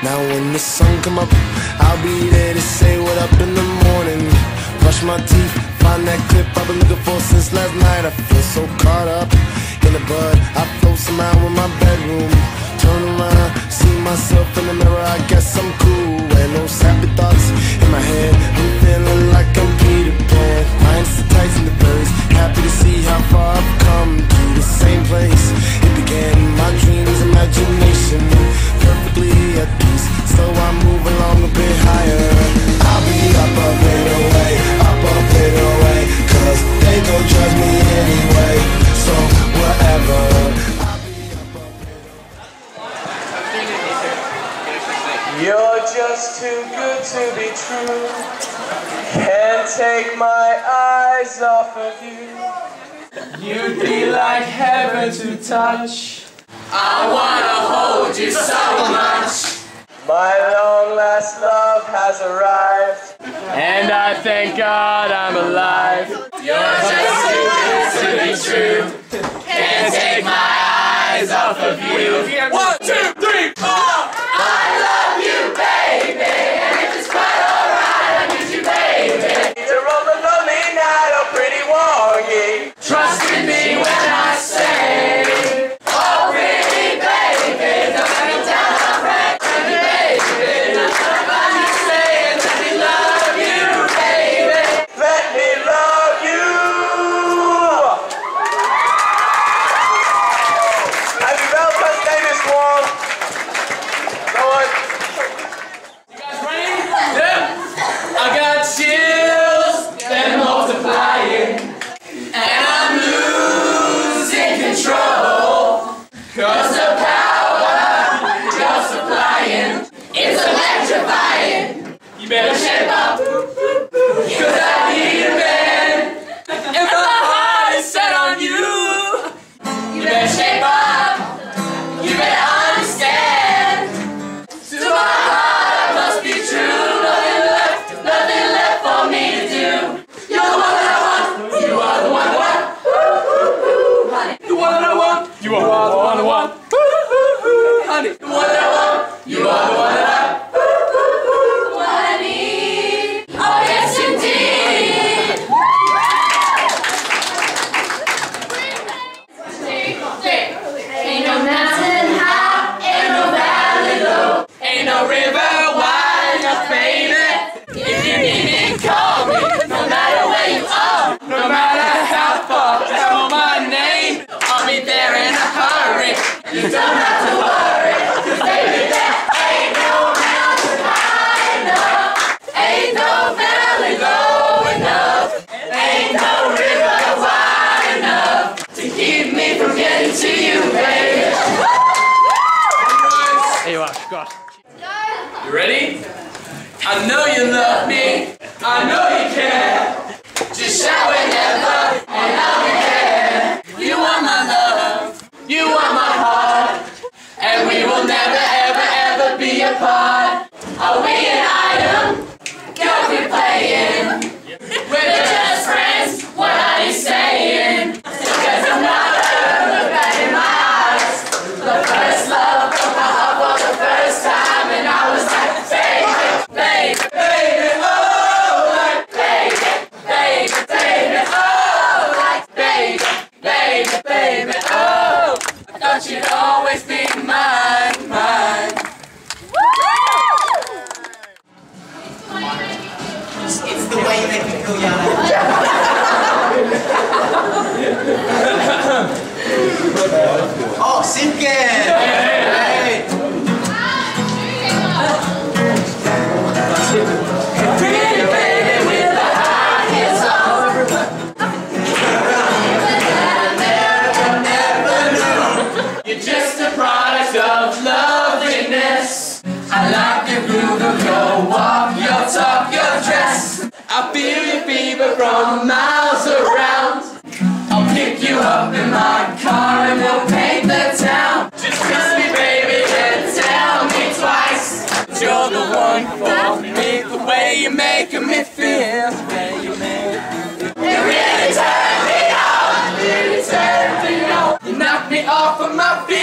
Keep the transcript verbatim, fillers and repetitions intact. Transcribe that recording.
Now when the sun come up, I'll be there to say what up in the morning. Brush my teeth, find that clip I've been looking for since last night. I feel so caught up in the bud, I float somehow in my bedroom. Turn around, see myself in the mirror, I guess I'm cool. And those happy thoughts in my head, I'm feeling like I'm Peter Pan. Mind's the tights and the birds, happy to see how far I've come. To the same place it began, my dreams, imagination, perfectly at peace. So I move along a bit higher. I'll be up, up and away, up, up and away, cause they gon' judge me anyway. So whatever. You're just too good to be true. Can't take my eyes off of you. You'd be like heaven to touch. I wanna hold you so much. My long last love has arrived, and I thank God I'm alive. You're just too good to be true. Can't take my eyes off of you. One, two, three, four. I love you, baby, and if it's quite alright, I need you, baby. To roll the lonely night, oh pretty wongy. Trust in me when I say, oh pretty baby, don't let me down, I'm right, pretty baby. Nobody saying, let me love you, baby. Let me love you. Happy Valentine's Day, Miss Wong. I got chills, they're multiplying, and I'm losing control, cause the power you're supplying is electrifying. You better shape up, cause I need a man, and my heart is set on you. You better shape up, you better understand, to my heart I must be true. Nothing left for me to do. You're the one that I want. You are the one I want. Honey, the one that I want. You are the one I want. Honey, the one that I want. You are the one that I want. What I need. Oh yes, indeed. Ain't no mountain high, ain't no valley low, ain't no river wide enough, baby. If you need me, call me, no matter where you are, no matter how far, call my name, I'll be there in a hurry. You don't have to worry, cause baby, there ain't no mountain high enough, ain't no valley low enough, ain't no river wide enough to keep me from getting to you, baby. Hey, you are, God. You ready? I know you love me, I know you care. Just shout whenever, and I'll be there. You want my love, you want my heart, and we will never, ever, ever be apart. Are we an item? Don't be playing. We're just friends, what are you saying? Because I'm not look back in my eyes. The first love broke my heart for the first time, and I was like, baby, baby, baby, oh, like baby, baby, baby, oh, like baby, baby, baby, oh. I thought you'd always be mine, mine. It's the way you make me feel, Yana. Oh, Simkin! Hey! Pretty baby with the high heels on. Never, never knew. You're just a product of loveliness. I like the groove of your walk, your talk, your dress. I feel your fever from miles around. I'll pick you up in my car and we'll paint the town. Just kiss me, baby, and tell me twice that you're the one for me. The way you're making me feel, the way you make me feel. You really turn me on, you really turn me on. You knock me off of my feet.